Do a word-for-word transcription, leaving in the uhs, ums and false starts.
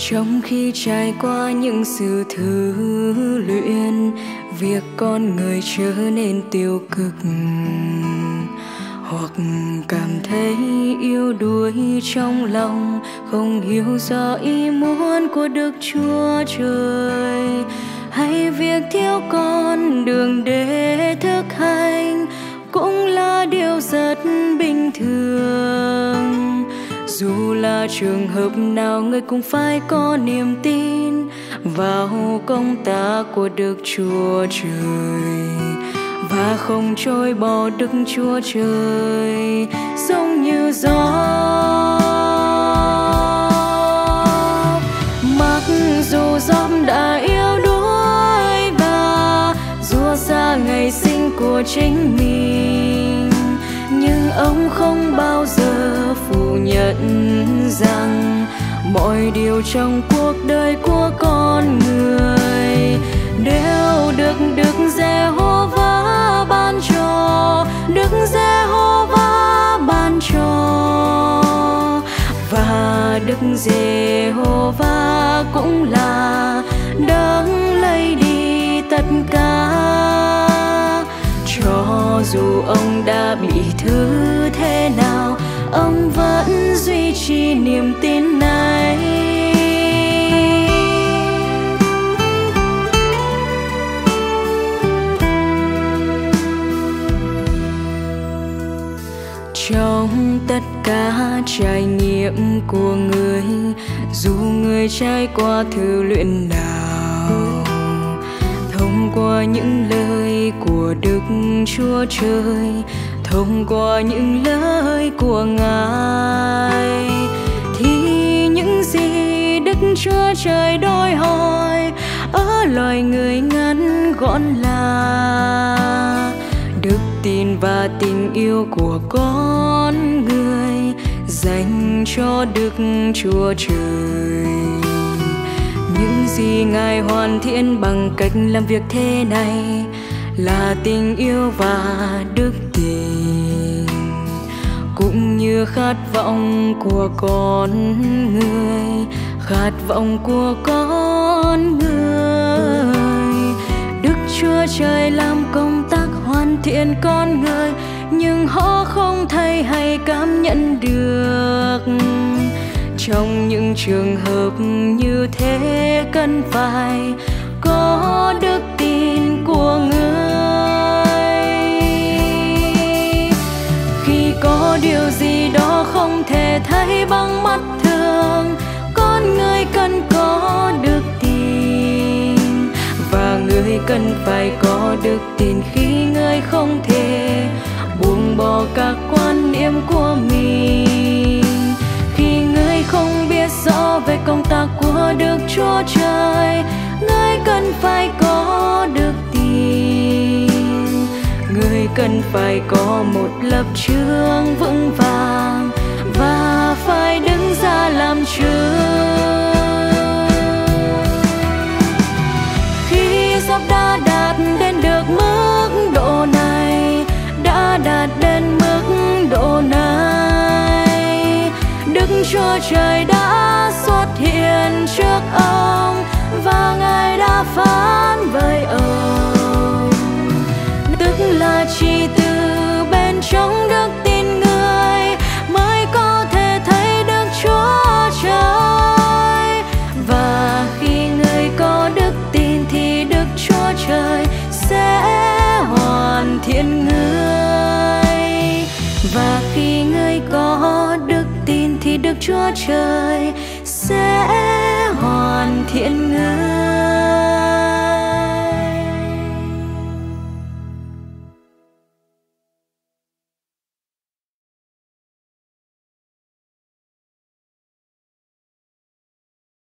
Trong khi trải qua những sự thử luyện, việc con người trở nên tiêu cực hoặc cảm thấy yếu đuối trong lòng, không hiểu rõ ý muốn của Đức Chúa Trời, hay việc thiếu con đường để thực hành cũng là điều rất bình thường. Dù là trường hợp nào, người cũng phải có niềm tin vào công tác của Đức Chúa Trời và không chối bỏ Đức Chúa Trời giống như gió. Mặc dù gió đã yếu đuối và rủa xa ngày sinh của chính mình, nhưng ông không bao giờ phủ nhận rằng mọi điều trong cuộc đời của con người đều được Đức Giê-hô-va ban cho, Đức Giê-hô-va ban cho, và Đức Giê-hô-va cũng là đấng lấy đi tất cả. Cho dù ông đã bị thứ thế nào, ông vẫn duy trì niềm tin này. Trong tất cả trải nghiệm của người, dù người trải qua thử luyện nào, thông qua những lời của Đức Chúa Trời, thông qua những lời của Ngài, thì những gì Đức Chúa Trời đòi hỏi ở loài người ngắn gọn là đức tin và tình yêu của con người dành cho Đức Chúa Trời. Những gì Ngài hoàn thiện bằng cách làm việc thế này là tình yêu và đức tin, cũng như khát vọng của con người, khát vọng của con người. Đức Chúa Trời làm công tác hoàn thiện con người, nhưng họ không thấy hay cảm nhận được. Trong những trường hợp như thế, cần phải có đức tin của người. Khi có điều gì đó không thể thấy bằng mắt thường, con người cần có đức tin, và người cần phải có đức tin khi người không thể buông bỏ các quan niệm của mình. Khi người không biết rõ về công tác của Đức Chúa Trời, người cần phải có đức tin. Người cần phải có một lập trường vững vàng và phải đứng ra làm chứng. Khi sắp đã đạt đến được mức độ này, đã đạt đến mức độ này, Đức Chúa Trời đã xuất hiện trước ông và Ngài đã phán với ông, tức là chỉ từ bên trong đức tin người mới có thể thấy Đức Chúa Trời. Và khi người có đức tin thì Đức Chúa Trời sẽ hoàn thiện người, và khi người có đức tin thì Đức Chúa Trời sẽ hoàn thiện người.